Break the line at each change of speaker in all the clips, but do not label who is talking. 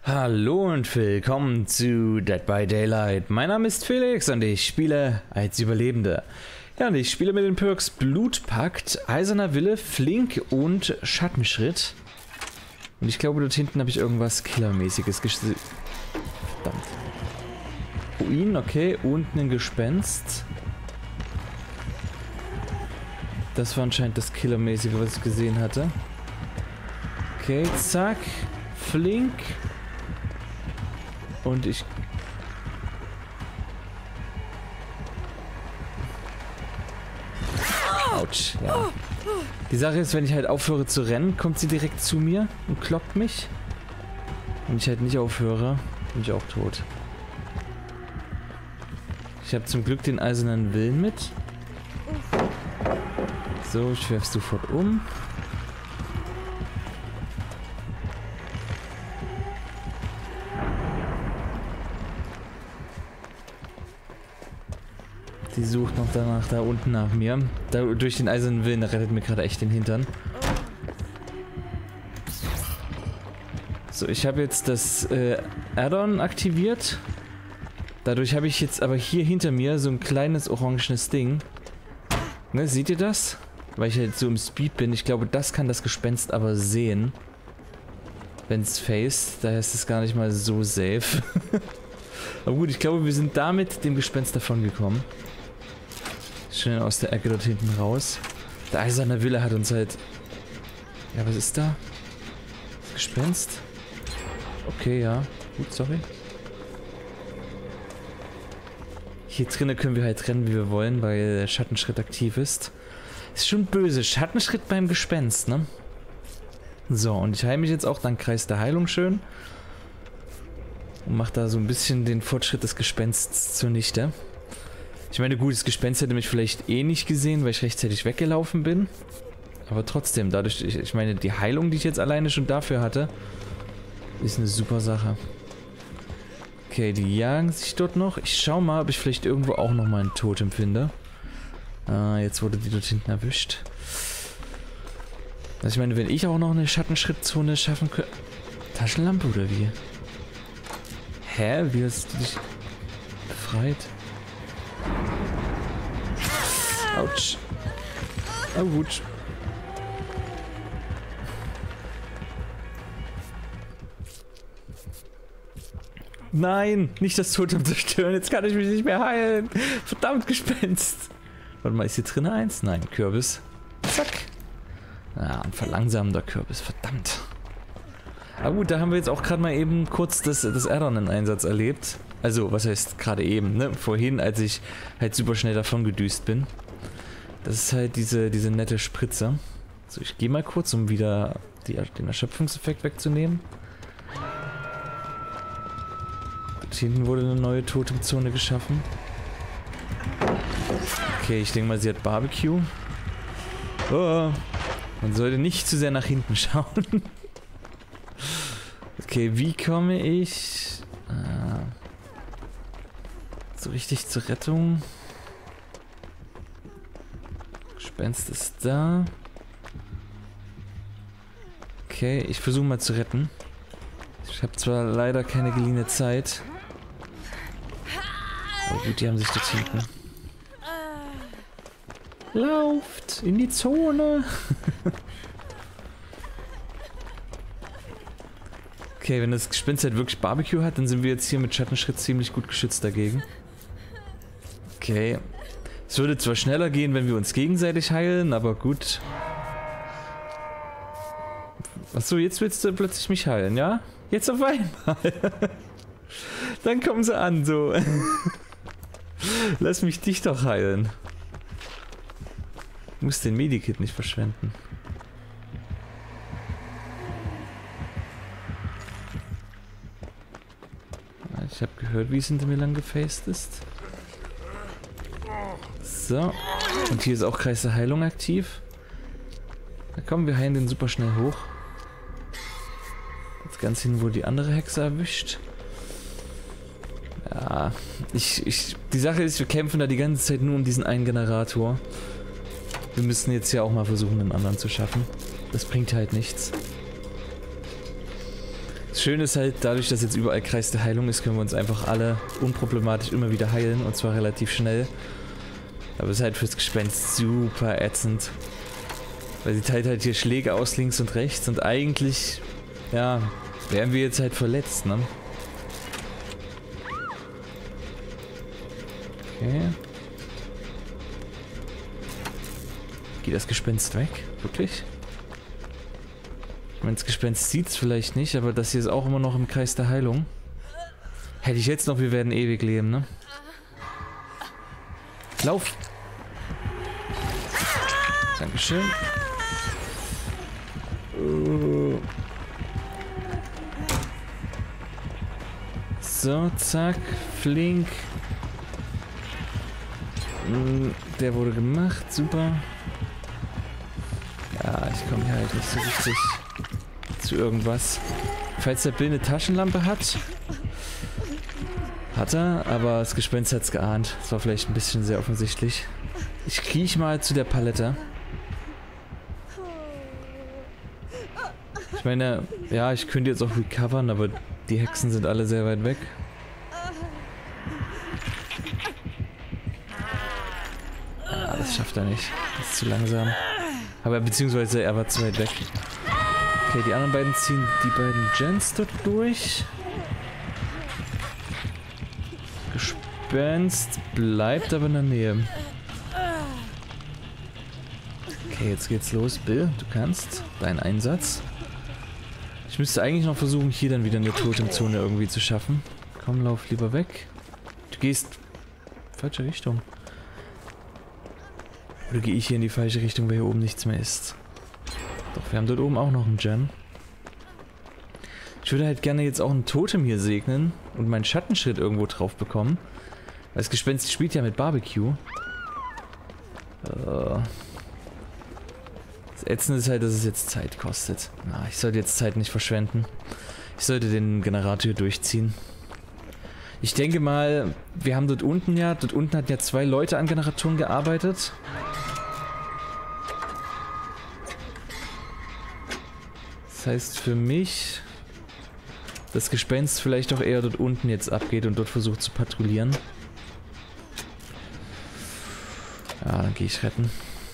Hallo und willkommen zu Dead by Daylight. Mein Name ist Felix und ich spiele als Überlebender. Ja, und ich spiele mit den Perks Blutpakt, Eiserner Wille, Flink und Schattenschritt. Und ich glaube, dort hinten habe ich irgendwas Killermäßiges gesehen. Verdammt. Ruin, okay, und ein Gespenst. Das war anscheinend das Killermäßige, was ich gesehen hatte. Okay, zack. Flink. Und ich... Autsch, ja. Die Sache ist, wenn ich halt aufhöre zu rennen, kommt sie direkt zu mir und kloppt mich. Wenn ich halt nicht aufhöre, bin ich auch tot. Ich habe zum Glück den eisernen Willen mit. So, ich werfe sofort um. Die sucht noch danach da unten nach mir. Durch den eisernen Willen, der rettet mir gerade echt den Hintern. So, ich habe jetzt das Add-on aktiviert. Dadurch habe ich jetzt aber hier hinter mir so ein kleines orangenes Ding. Ne, seht ihr das? Weil ich halt so im Speed bin. Ich glaube, das kann das Gespenst aber sehen. Wenn es faced. Daher ist es gar nicht mal so safe. Aber gut, ich glaube, wir sind damit dem Gespenst davon gekommen. Schnell aus der Ecke dort hinten raus. Der eiserne Wille hat uns halt... Ja, was ist da? Das Gespenst? Okay, ja. Gut, sorry. Hier drinnen können wir halt rennen, wie wir wollen, weil der Schattenschritt aktiv ist. Ist schon böse. Schattenschritt beim Gespenst, ne? So, und ich heile mich jetzt auch dank Kreis der Heilung schön. Und mache da so ein bisschen den Fortschritt des Gespensts zunichte. Ich meine, gut, das Gespenst hätte mich vielleicht eh nicht gesehen, weil ich rechtzeitig weggelaufen bin. Aber trotzdem, dadurch, ich meine, die Heilung, die ich jetzt alleine schon dafür hatte, ist eine super Sache. Okay, die jagen sich dort noch. Ich schau mal, ob ich vielleicht irgendwo auch nochmal ein Totem finde. Ah, jetzt wurde die dort hinten erwischt. Also ich meine, wenn ich auch noch eine Schattenschrittzone schaffen könnte... Taschenlampe oder wie? Hä? Wie hast du dich befreit? Autsch. Oh gut. Nein, nicht das Totem zerstören. Jetzt kann ich mich nicht mehr heilen. Verdammt, Gespenst. Warte mal, ist hier drin eins? Nein, Kürbis. Zack. Ah, ein verlangsamender Kürbis. Verdammt. Aber gut, da haben wir jetzt auch gerade mal eben kurz das Add-on in Einsatz erlebt. Also, was heißt gerade eben, ne? Vorhin, als ich halt super schnell davon gedüst bin. Das ist halt diese nette Spritze. So, ich gehe mal kurz, um wieder den Erschöpfungseffekt wegzunehmen. Dort hinten wurde eine neue Totemzone geschaffen. Okay, ich denke mal, sie hat Barbecue. Oh, man sollte nicht zu sehr nach hinten schauen. Okay, wie komme ich so richtig zur Rettung? Gespenst ist da. Okay, ich versuche mal zu retten. Ich habe zwar leider keine geliehene Zeit. Aber gut, die haben sich dort hinten. Lauft in die Zone. Okay, wenn das Gespenst halt wirklich Barbecue hat, dann sind wir jetzt hier mit Schattenschritt ziemlich gut geschützt dagegen. Okay. Es würde zwar schneller gehen, wenn wir uns gegenseitig heilen, aber gut. Achso, jetzt willst du plötzlich mich heilen, ja? Jetzt auf einmal. Dann kommen sie an, so. Lass mich dich doch heilen. Du musst den Medikit nicht verschwenden. Ich habe gehört, wie es hinter mir lang gefaced ist. So. Und hier ist auch Kreis der Heilung aktiv. Na komm, wir heilen den super schnell hoch. Jetzt ganz hin wurde die andere Hexe erwischt. Ja, die Sache ist, wir kämpfen da die ganze Zeit nur um diesen einen Generator. Wir müssen jetzt ja auch mal versuchen, einen anderen zu schaffen. Das bringt halt nichts. Schöne ist halt, dadurch, dass jetzt überall Kreis der Heilung ist, können wir uns einfach alle unproblematisch immer wieder heilen. Und zwar relativ schnell. Aber es ist halt fürs Gespenst super ätzend. Weil sie teilt halt hier Schläge aus links und rechts. Und eigentlich, ja, wären wir jetzt halt verletzt, ne? Okay. Geht das Gespenst weg? Wirklich? Ich meine, das Gespenst sieht es vielleicht nicht, aber das hier ist auch immer noch im Kreis der Heilung. Hätte ich jetzt noch, wir werden ewig leben, ne? Lauf! Dankeschön. So, zack, flink. Der wurde gemacht, super. Ja, ich komme hier halt nicht so richtig zu irgendwas. Falls der Bill eine Taschenlampe hat. Hat er, aber das Gespenst hat es geahnt. Das war vielleicht ein bisschen sehr offensichtlich. Ich kriech mal zu der Palette. Ich meine, ja, ich könnte jetzt auch recovern, aber die Hexen sind alle sehr weit weg. Ah, das schafft er nicht. Das ist zu langsam. Aber beziehungsweise er war zu weit weg. Okay, die anderen beiden ziehen die beiden Gens dort durch. Gespenst bleibt aber in der Nähe. Okay, jetzt geht's los. Bill, du kannst. Dein Einsatz. Ich müsste eigentlich noch versuchen, hier dann wieder eine Totemzone irgendwie zu schaffen. Komm, lauf lieber weg. Du gehst... falsche Richtung. Oder gehe ich hier in die falsche Richtung, weil hier oben nichts mehr ist? Doch, wir haben dort oben auch noch einen Gem. Ich würde halt gerne jetzt auch ein Totem hier segnen und meinen Schattenschritt irgendwo drauf bekommen. Weil das Gespenst spielt ja mit Barbecue. Das Ätzende ist halt, dass es jetzt Zeit kostet. Na, ich sollte jetzt Zeit nicht verschwenden. Ich sollte den Generator hier durchziehen. Ich denke mal, wir haben dort unten hatten ja 2 Leute an Generatoren gearbeitet. Das heißt für mich, dass Gespenst vielleicht auch eher dort unten jetzt abgeht und dort versucht zu patrouillieren. Ja, dann gehe ich retten.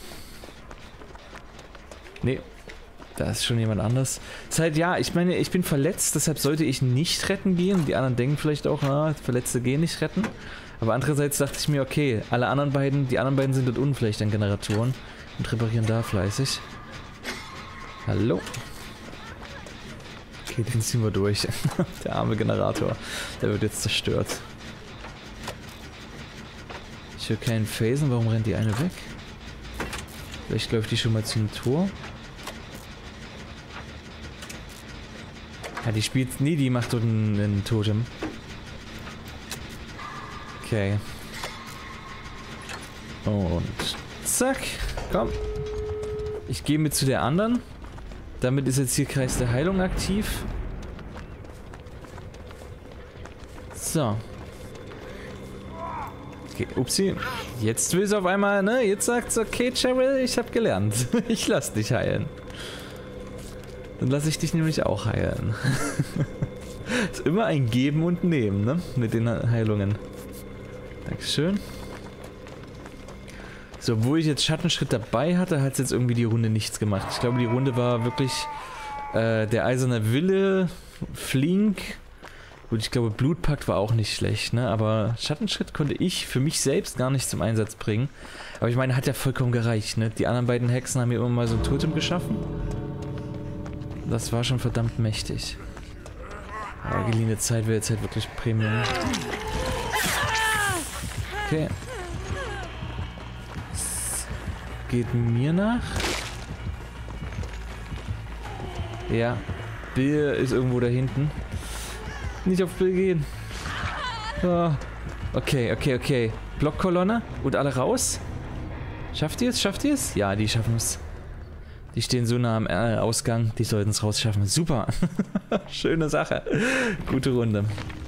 Nee, da ist schon jemand anders. Das ist halt, ja, ich meine, ich bin verletzt, deshalb sollte ich nicht retten gehen. Die anderen denken vielleicht auch, ah, Verletzte gehen nicht retten. Aber andererseits dachte ich mir, okay, die anderen beiden sind dort unten vielleicht an Generatoren und reparieren da fleißig. Hallo? Okay, den ziehen wir durch. Der arme Generator, der wird jetzt zerstört. Ich höre keinen Phasen, warum rennt die eine weg? Vielleicht läuft die schon mal zum Tor. Ja, die spielt... Nee, die macht dort einen Totem. Okay. Und zack. Komm. Ich gehe mit zu der anderen. Damit ist jetzt hier Kreis der Heilung aktiv. So. Okay, upsie. Jetzt will sie auf einmal, ne? Jetzt sagt sie, okay, Cheryl, ich hab gelernt. Ich lass dich heilen. Dann lasse ich dich nämlich auch heilen. Ist immer ein Geben und Nehmen, ne? Mit den Heilungen. Dankeschön. So, obwohl ich jetzt Schattenschritt dabei hatte, hat es jetzt irgendwie die Runde nichts gemacht. Ich glaube, die Runde war wirklich der eiserne Wille, flink. Gut, ich glaube, Blutpakt war auch nicht schlecht, ne? Aber Schattenschritt konnte ich für mich selbst gar nicht zum Einsatz bringen. Aber ich meine, hat ja vollkommen gereicht, ne? Die anderen beiden Hexen haben hier immer mal so ein Totem geschaffen. Das war schon verdammt mächtig. Aber geliehene Zeit wäre jetzt halt wirklich Premium. Okay. Das geht mir nach. Ja. Bill ist irgendwo da hinten. Nicht auf Bill gehen. Oh. Okay, okay, okay. Blockkolonne und alle raus. Schafft ihr es? Schafft ihr es? Ja, die schaffen es. Die stehen so nah am Ausgang, die sollten es rausschaffen. Super. Schöne Sache. Gute Runde.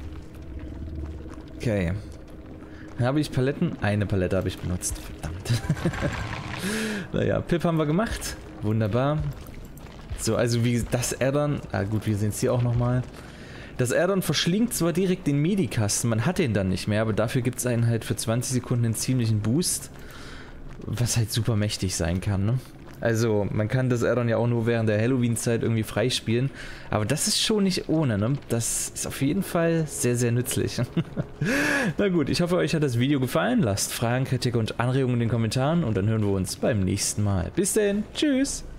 Okay. Dann habe ich Paletten. Eine Palette habe ich benutzt. Verdammt. Naja, Pip haben wir gemacht. Wunderbar. So, also wie das Addon. Ah gut, wir sehen es hier auch nochmal. Das Addon verschlingt zwar direkt den Medikasten, man hat den dann nicht mehr, aber dafür gibt es einen halt für 20 Sekunden einen ziemlichen Boost, was halt super mächtig sein kann, ne? Also, man kann das Addon ja auch nur während der Halloween-Zeit irgendwie freispielen, aber das ist schon nicht ohne, ne? Das ist auf jeden Fall sehr, sehr nützlich. Na gut, ich hoffe, euch hat das Video gefallen. Lasst Fragen, Kritik und Anregungen in den Kommentaren und dann hören wir uns beim nächsten Mal. Bis denn, tschüss!